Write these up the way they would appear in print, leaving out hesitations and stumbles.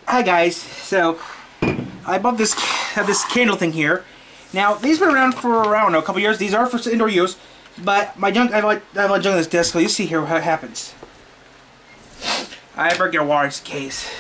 Hi guys. So I bought this candle thing here. Now these have been around for around a couple years. These are for indoor use, but my junk I have a junk on this desk. So you see here what happens. I break your water case.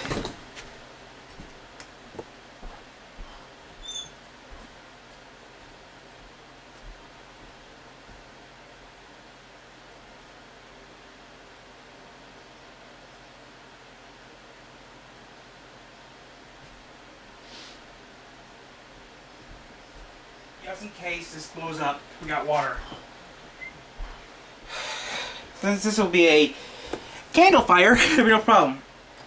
Just in case this blows up, we got water. Since this will be a candle fire, there'll be no problem.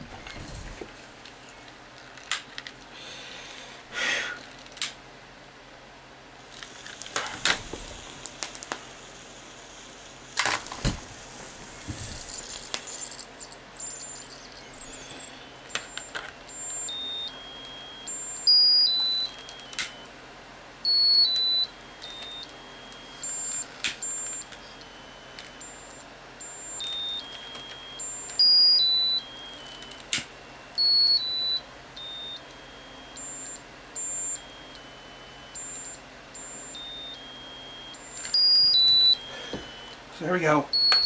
So there we go.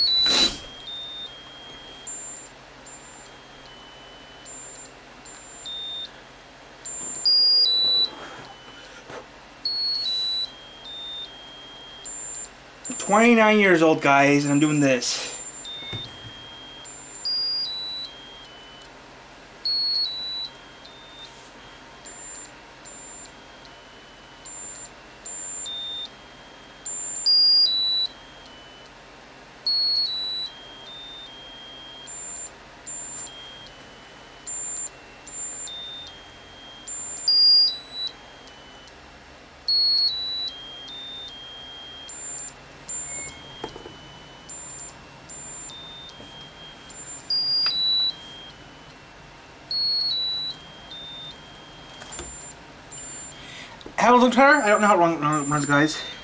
I'm 29 years old, guys, and I'm doing this. How does it look, Hunter? I don't know how it runs, guys.